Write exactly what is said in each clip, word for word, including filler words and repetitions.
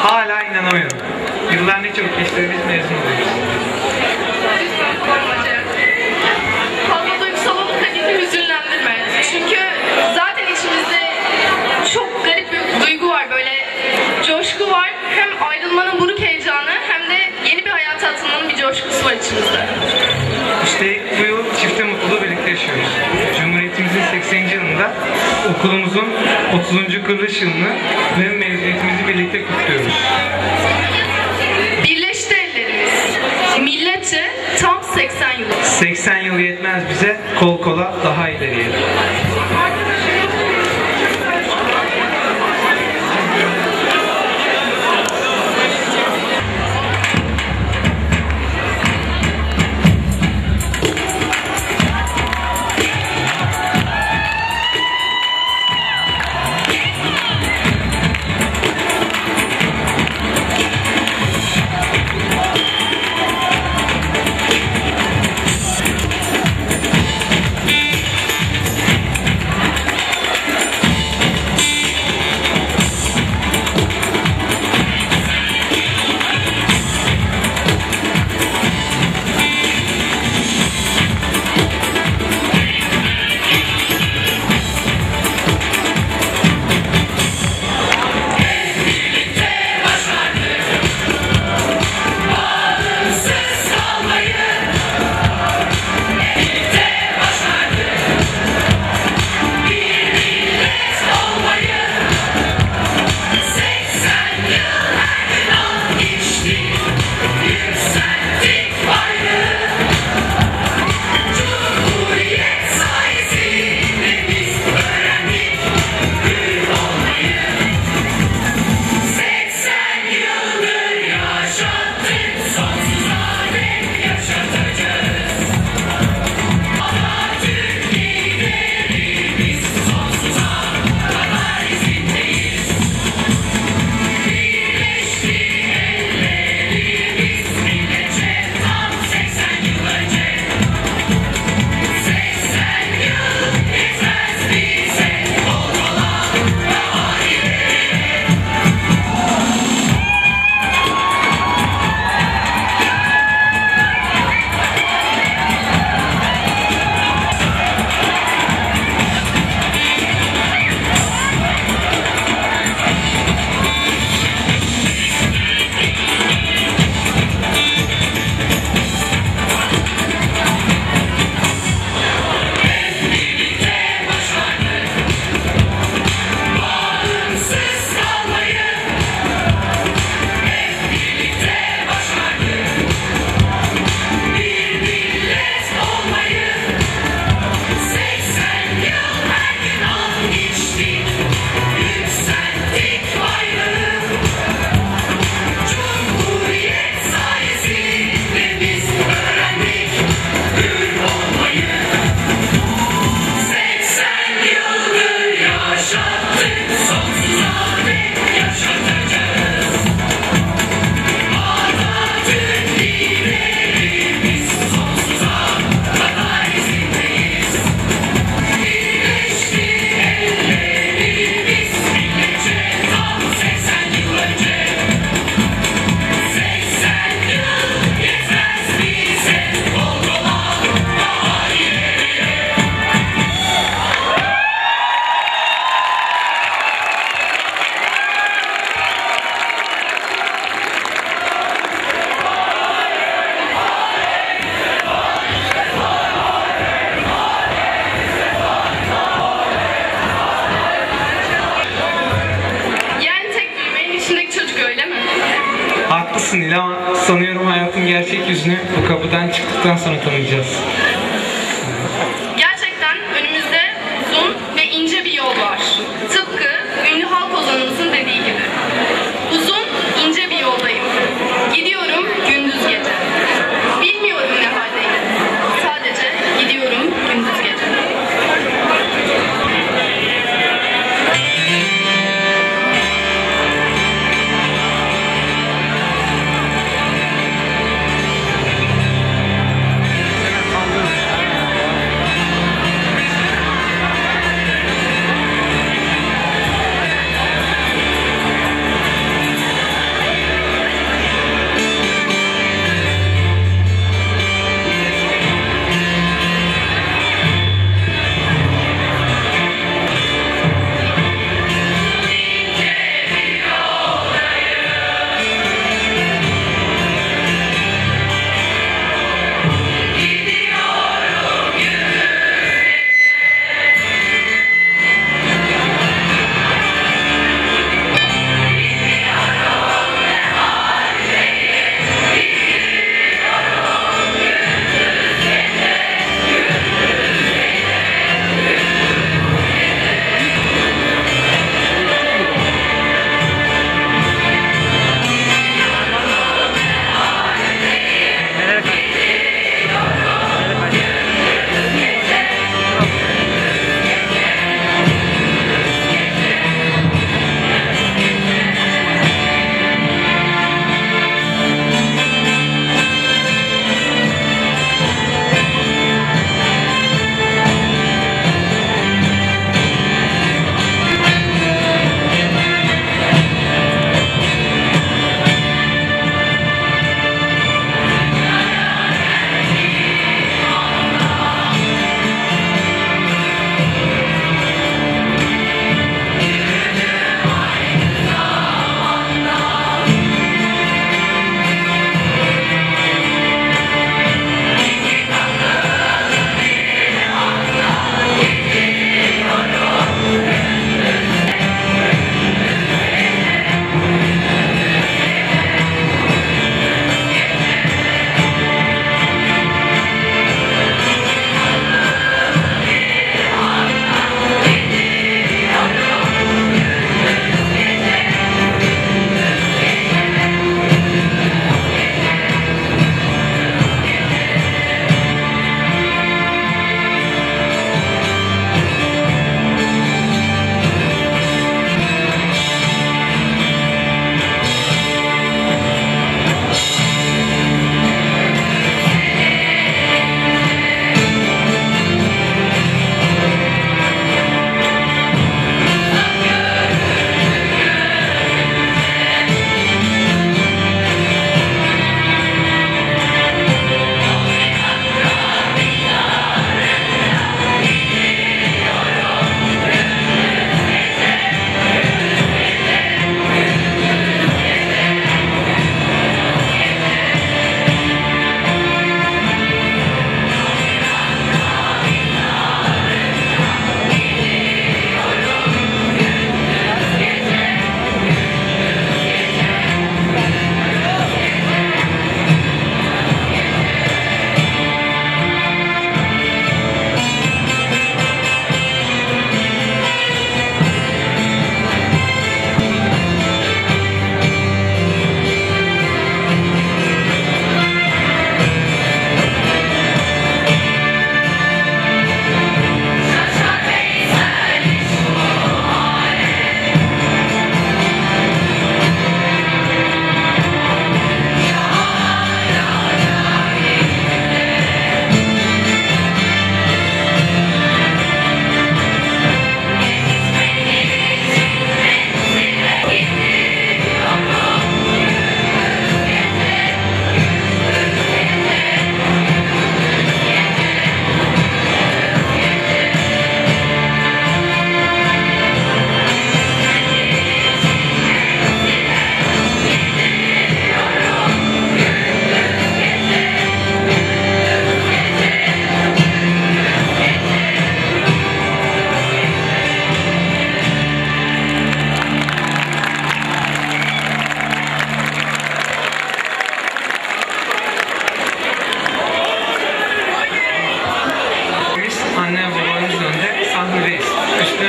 Hala inanamıyorum. Yıllar ne çabuk geçti, biz mezun oluyoruz. Fazla duygusal olup da bizi hüzünlendirme. Çünkü zaten içimizde çok garip bir duygu var, böyle coşku var. Hem ayrılmanın buruk heyecanı hem de yeni bir hayata atılmanın bir coşkusu var içimizde. İşte bu yıl çifte mutluluğu birlikte yaşıyoruz. Cumhuriyetimizin sekseninci yılında okulumuzun otuzuncu kuruluş yılını ve mezuniyetimizi birlikte kutluyoruz. Birleşti ellerimiz. Milletçe tam seksen yıl. seksen yıl yetmez bize, kol kola daha ileriye. Haklısın İl ama sanıyorum hayatın gerçek yüzünü bu kapıdan çıktıktan sonra tanıyacağız. Gerçekten önümüzde uzun ve ince bir yol var. Tıpkı ünlü halk ozanımızın dediği gibi. Uzun, ince bir yoldayım. Gidiyorum gündüz gece. Bilmiyorum ne haldeyim. Sadece gidiyorum gündüz gece.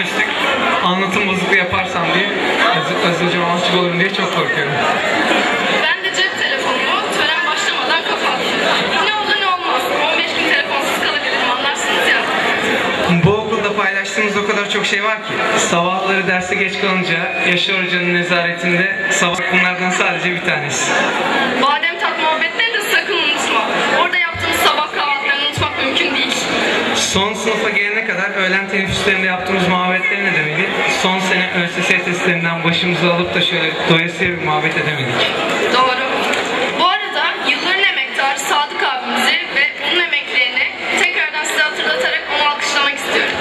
konuştuk. Anlatım bozukluğu yaparsam diye öz- özgürce mahcup olurum diye çok korkuyorum. Ben de cep telefonumu tören başlamadan kapattım. Ne olur ne olmaz. on beş gün telefonsuz kalabilirim, anlarsınız ya. Bu okulda paylaştığımız o kadar çok şey var ki. Sabahları derse geç kalınca Yaşar Hoca'nın nezaretinde sabah bunlardan sadece bir tanesi. Badem tat muhabbetleri de sakın unutma. Orada yaptığımız sabah kahvaltılarını unutmak mümkün değil. Son sınıfa gelene kadar öğlen teneffüslerinde yaptığımız muhabbetler ne demeli? Son sene ÖSS testlerinden başımızı alıp da şöyle doyasıya bir muhabbet edemedik. Doğru. Bu arada yılların emektarı Sadık abimizi ve onun emeklerini tekrardan size hatırlatarak onu alkışlamak istiyorum.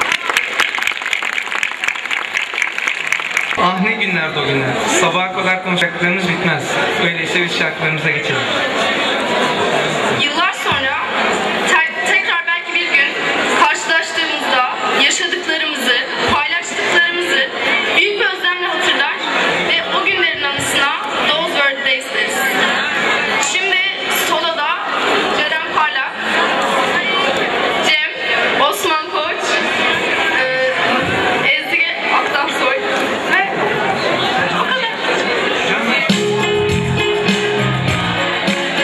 Ah ne günlerdi o günler. Sabaha kadar konuşacaklarımız bitmez. Öyleyse biz şarkılarımıza geçelim. Yıllar sonra te- tekrar belki bir gün karşılaştığımızda yaşadıklarımızı, paylaştıklarımızı büyük bir özlemle hatırlar ve o günlerin anısına those were the days deriz. Şimdi Sola'da Ceren Parlak, Cem, Osman Koç, e, Ezgi Aktansoy ve o kadar.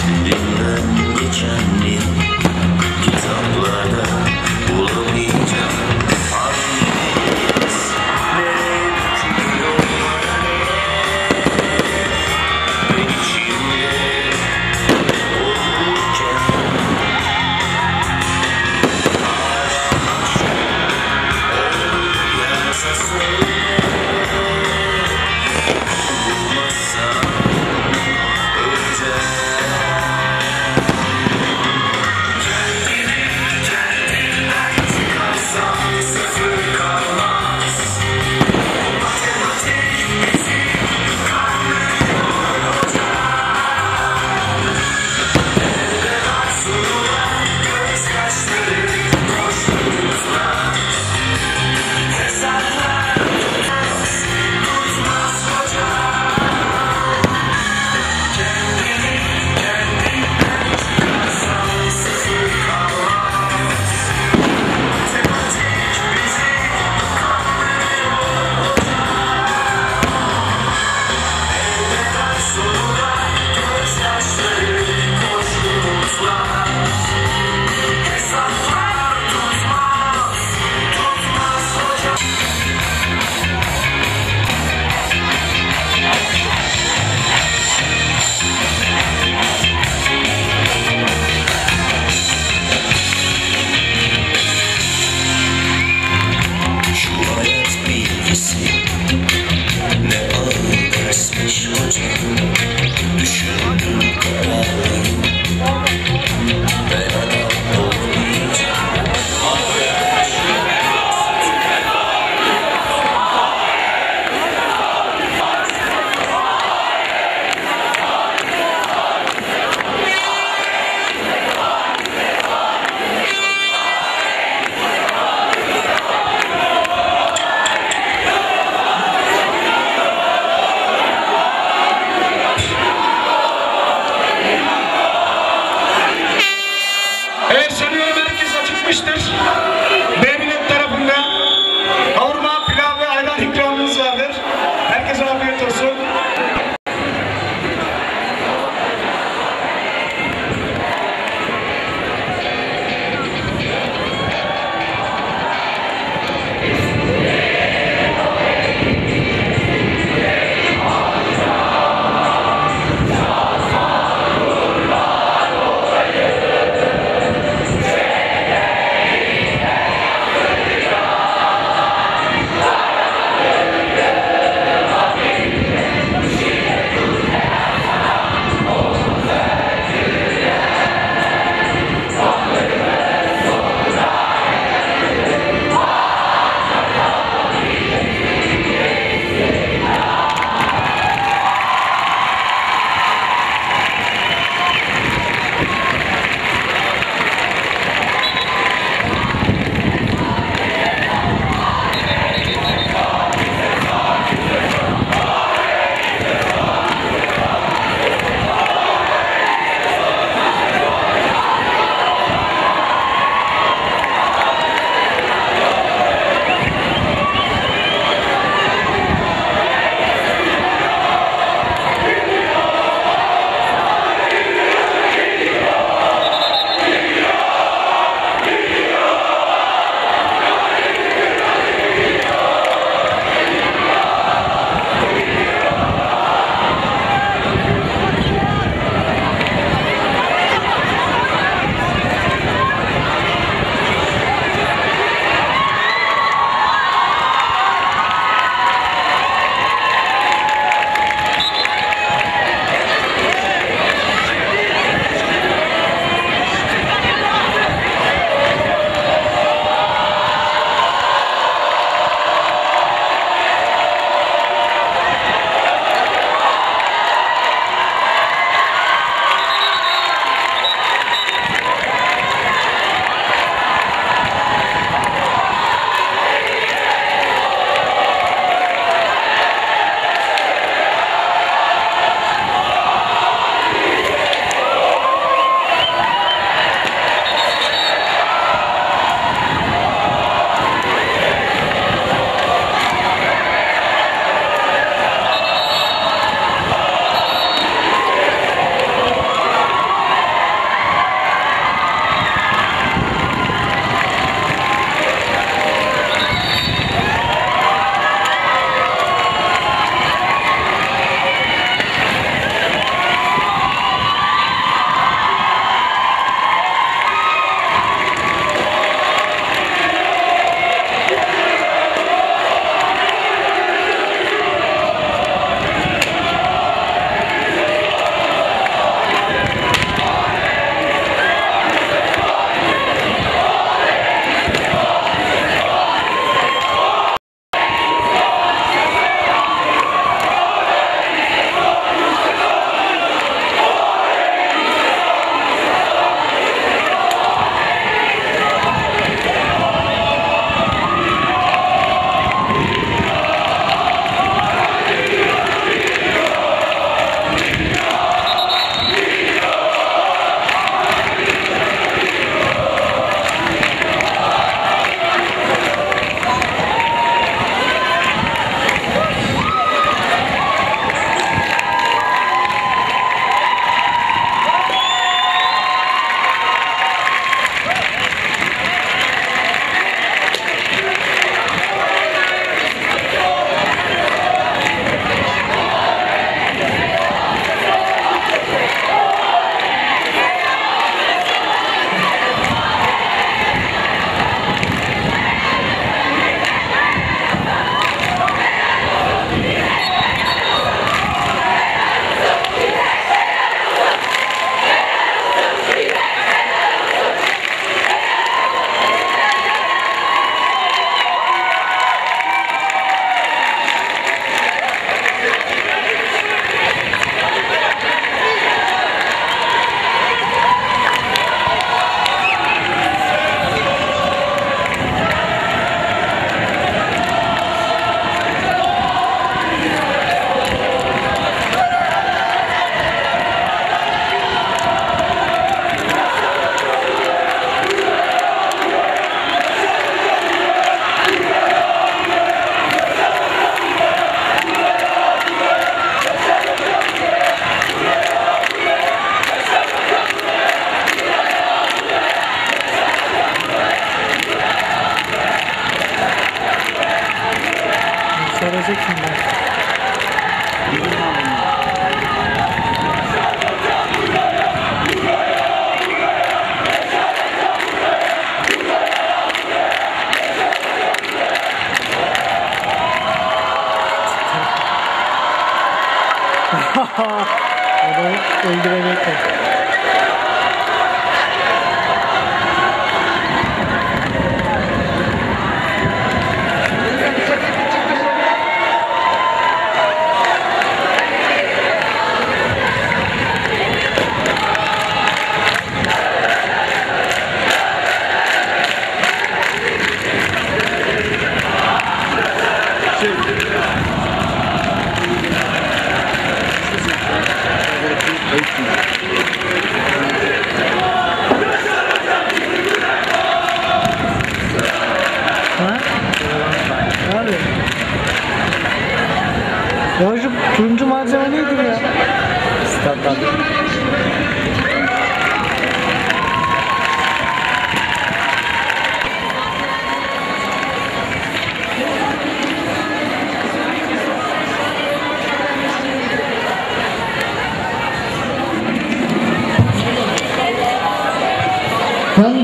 Bilmem geçen yıl kitaplarda bulamayacağım. Hangimiz nereye gidiyor? Ben içimde olurken bulmazsam öleceğim.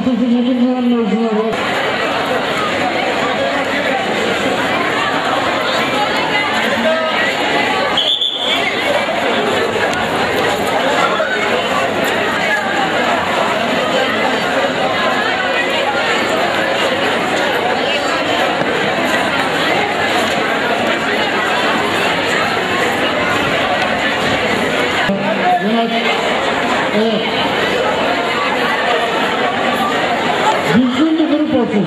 sekizinci dönem mezunları. Evet. Düzgün bir grup olsun.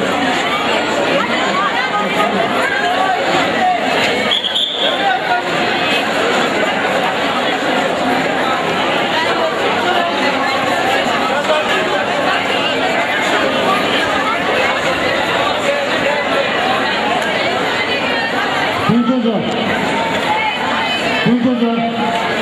Tunç Hoca. Tunç Hoca.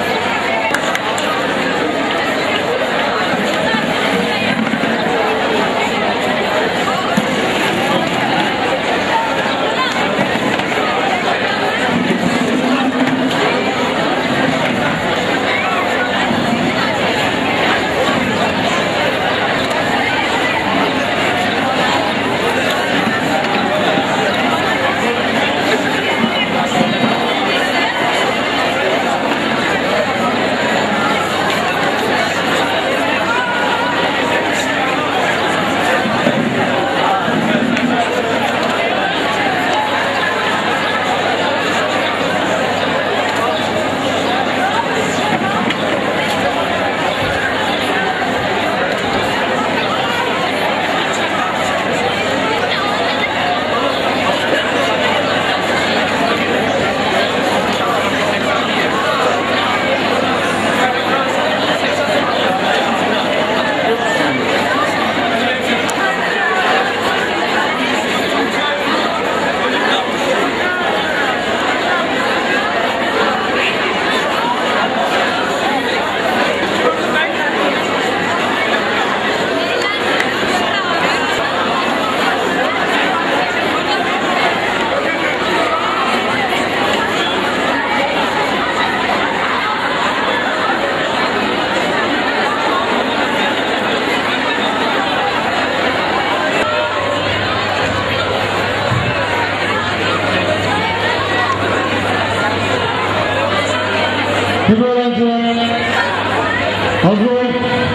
Tüm öğrenciler hazır olun.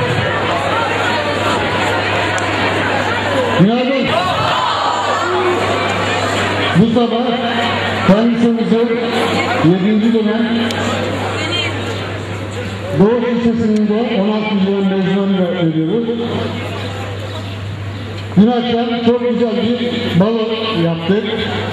Günaydın. Bu sabah fen lisemizin yedinci dönem Doğu Lisesi'nde on altı milyon mezunuyla veriyoruz. Dün akşam çok güzel bir balo yaptık.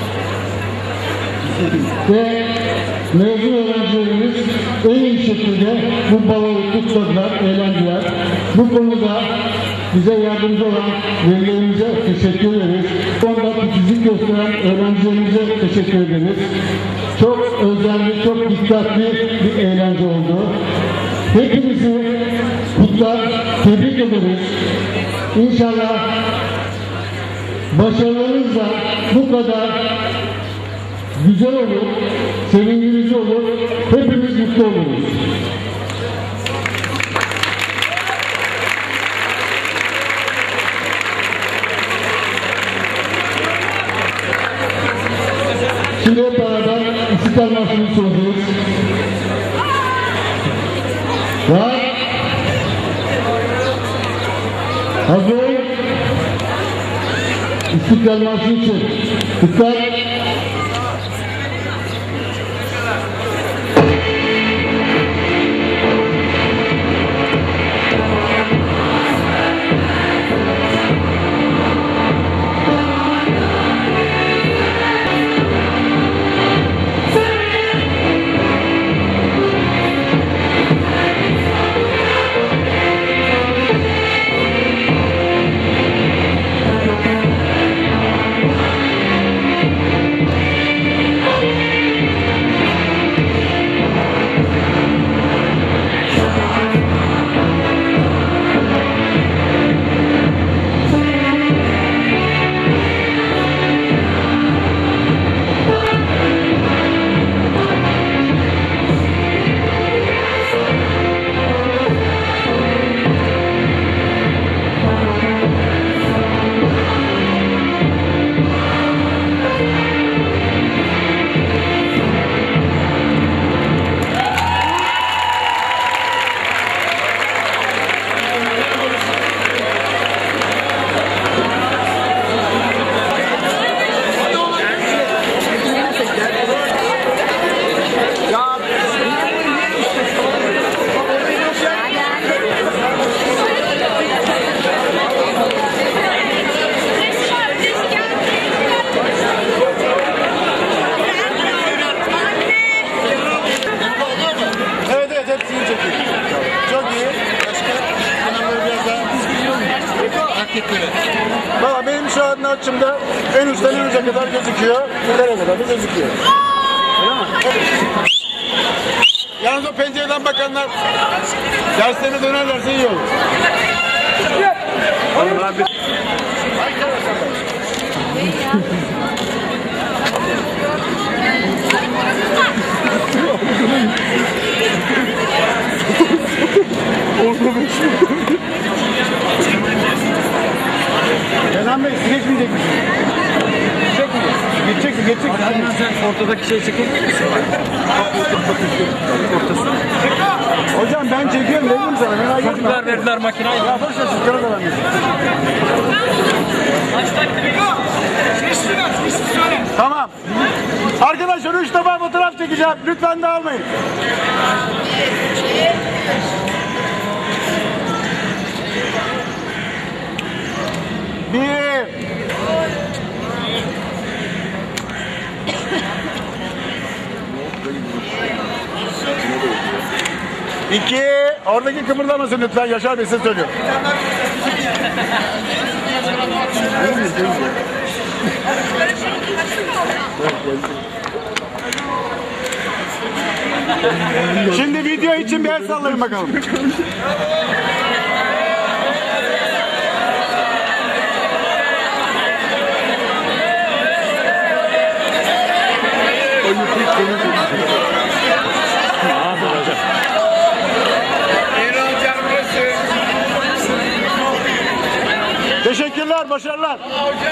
Ve mezun öğrencilerimiz en iyi şekilde bu baloyu kutladılar, eğlendiler. Bu konuda bize yardımcı olan velilerimize teşekkür ederiz. Onda titizlik gösteren öğrencilerimize teşekkür ederiz. Çok özenli, çok dikkatli bir eğlence oldu. Hepinizi kutlar, tebrik ederiz. İnşallah başarılarınızla bu kadar güzel olur, sevindirici olur, hepimiz mutlu oluruz. Şimdi hep beraber İstiklal Marşı'nı söyleyeceğiz. Var. Hazır. İstiklal Marşı için. Dikkat. marketleri. Valla benim şu anda açımda en uçtan en uca kadar gözüküyor. Nereye kadar da gözüküyor. Öyle mi? Evet. Yalnız o pencereden bakanlar derslerine dönerlerse iyi olur. Kenan Bey, siz geçmeyecek misiniz? Geçecek mi? Geçeceksin, geçeceksin. Hadi sen ortadaki şey çekebilir misin? Ortası. Hocam ben çekiyorum, veririm sana. Merak etme. Çocuklar verdiler makinayı. Ya boş ver, çocuklara da vermesin. Tamam. Arkadaşlar üç defa fotoğraf çekeceğim. Lütfen dağılmayın. Bir. İki. Oradaki kıpırdamasın lütfen. Yaşar Bey size söylüyor. Şimdi video için bir el sallayın bakalım. Teşekkürler, başarılar.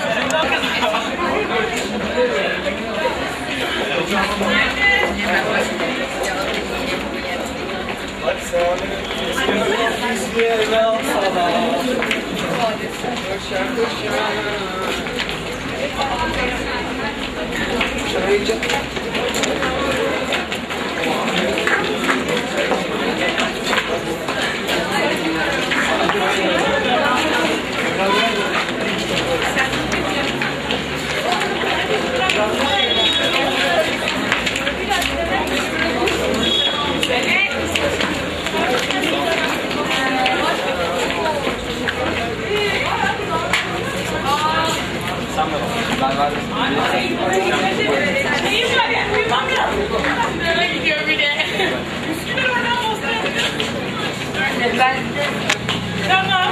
Tamam.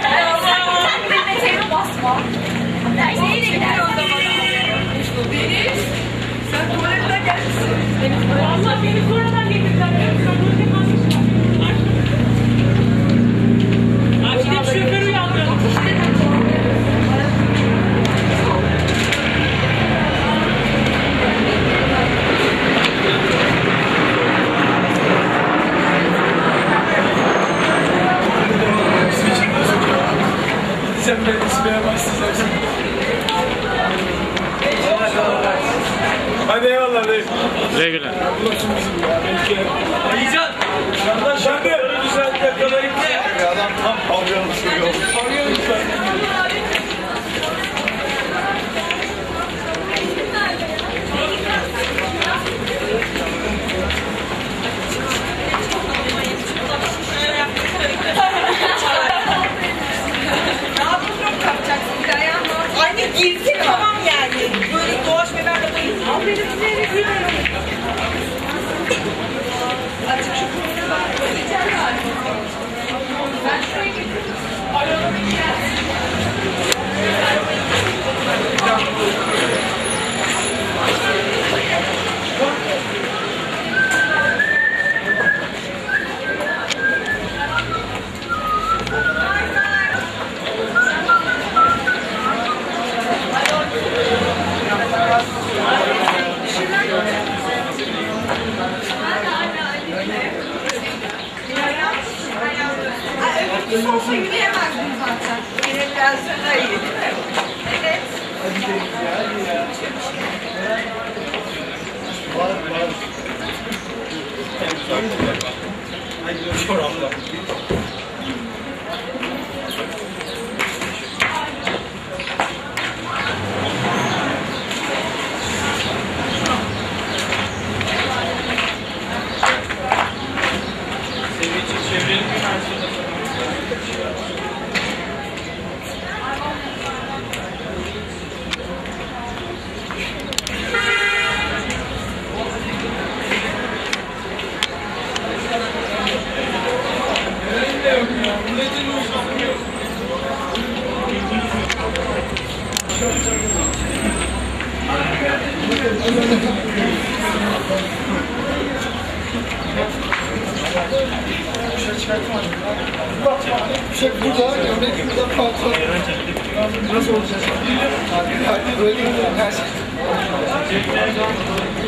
Deniz, sen tuvaletten gelmişsin. Valla beni sonradan getirdiler. Akşam şoförü uyandı. Sen beni ismeye başlayacaksın. Hadi eyvallah dayı. Güle güle. Ayıcan. Sen de öyle güzel yakalayıp de. Adam tam pavyon sürüyor. Pavyon Anne girsin tamam yani. Böyle dolaşmaya ben de bayıldım. Al benim seni gülüyorum. Açık şu konuyu var. Ben şuraya gidiyorum. Bir sofra yürüyemezdim zaten. Yeniden sonra iyi. Evet. Şey burada, öndeki burada patron. Nasıl olacak? Böyle her şey.